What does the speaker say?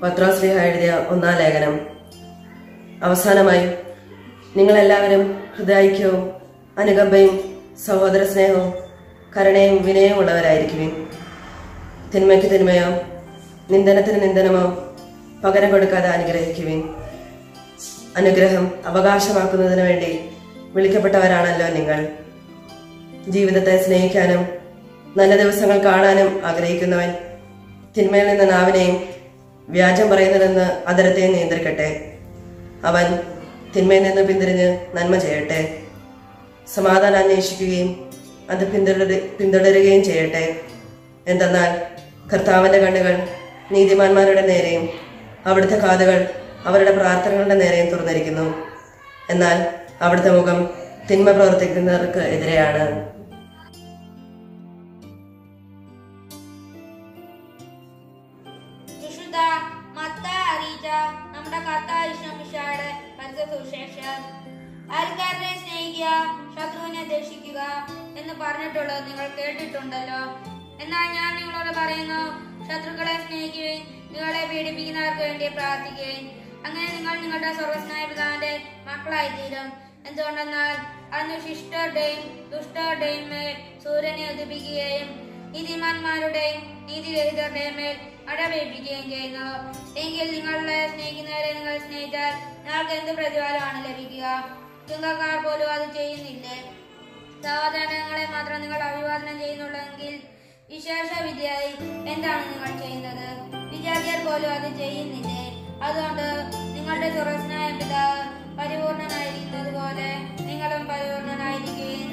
പത്രോസ്ലീഹ എഴുതിയ 1-ാം ലേഖനം. അവസാനമായി നിങ്ങളെല്ലാവരും ഹൃദയൈക്യവും അനുകമ്പയും സഹോദര സ്നേഹവും കരുണയും വിനയവും ഉള്ളവരായിരിക്കുവിൻ. തിന്മയ്ക്ക് തിന്മയോ നിന്ദനത്തിന് നിന്ദനമോ പകരം കൊടുക്കാതെ അനുഗ്രഹിക്കുവിൻ. അനുഗ്രഹം അവകാശമാക്കുന്നതിന് വേണ്ടി വിളിക്കപ്പെട്ടവരാണല്ലോ നിങ്ങൾ. ജീവിതത്തെ സ്നേഹിക്കാനും നല്ല ദിവസങ്ങൾ കാണാനും ആഗ്രഹിക്കുന്നവൻ തിന്മയിൽ നിന്ന് നാവിനെയും വ്യാജം പറയുന്നതിൽ നിന്ന് അധരത്തെയും നിയന്ത്രിക്കട്ടെ. അവൻ തിന്മയിൽ നിന്ന് പിന്തിരിഞ്ഞ് നന്മ ചെയ്യട്ടെ. സമാധാനം അന്വേഷിക്കുകയും അത് പിന്തുടരുകയും ചെയ്യട്ടെ. എന്തെന്നാൽ കർത്താവിന്റെ കണ്ണുകൾ നീതിമാന്മാരുടെ നേരെയും അവിടുത്തെ കാതുകൾ അവരുടെ പ്രാർത്ഥനകളുടെ നേരെയും തുറന്നിരിക്കുന്നു. എന്നാൽ അവിടുത്തെ മുഖം തിന്മ പ്രവർത്തിക്കുന്നവർക്ക് എതിരെയാണ്. നമ്മുടെ കർത്താവ് ഈശോമിശിഹായുടെ പരിശുദ്ധ സുവിശേഷം. അയൽക്കാരനെ സ്നേഹിക്കുക, ശത്രുവിനെ ദ്വേഷിക്കുക എന്ന് പറഞ്ഞിട്ടുള്ളത് നിങ്ങൾ കേട്ടിട്ടുണ്ടല്ലോ. എന്നാൽ ഞാൻ നിങ്ങളോട് പറയുന്നു, ശത്രുക്കളെ സ്നേഹിക്കുകയും നിങ്ങളെ പീഡിപ്പിക്കുന്നവർക്ക് വേണ്ടി പ്രാർത്ഥിക്കുകയും അങ്ങനെ നിങ്ങൾ നിങ്ങളുടെ സർവ്വസ്നായ പിതാവിന്റെ മക്കളായി തീരും. എന്തുകൊണ്ടെന്നാൽ അന്ന് ശിഷ്ടരുടെയും ദുഷ്ടരുടെയും മേൽ സൂര്യനെ ഉദിപ്പിക്കുകയും നീതിമാന്മാരുടെയും നീതിരഹിതരുടെയും മേൽ മഴ പെയ്യിപ്പിക്കുകയും ചെയ്യുന്നു. എങ്കിൽ നിങ്ങളെ സ്നേഹിക്കുന്നവരെ നിങ്ങൾ സ്നേഹിച്ചാൽ നിങ്ങൾക്ക് എന്ത് പ്രതിഫലമാണ് ലഭിക്കുക? ചുങ്കക്കാർ പോലും അത് ചെയ്യുന്നില്ലേ? സഹോദരങ്ങളെ മാത്രം നിങ്ങൾ അഭിവാദനം ചെയ്യുന്നുള്ളെങ്കിൽ വിശേഷ വിദ്യയായി എന്താണ് നിങ്ങൾ ചെയ്യുന്നത്? വിജാതിയർ പോലും അത് ചെയ്യുന്നില്ലേ? അതുകൊണ്ട് നിങ്ങളുടെ സ്വർഗ്ഗസ്ഥനായ പിതാവ് പരിപൂർണനായിരിക്കുന്നത് പോലെ നിങ്ങളും പരിപൂർണനായിരിക്കുകയും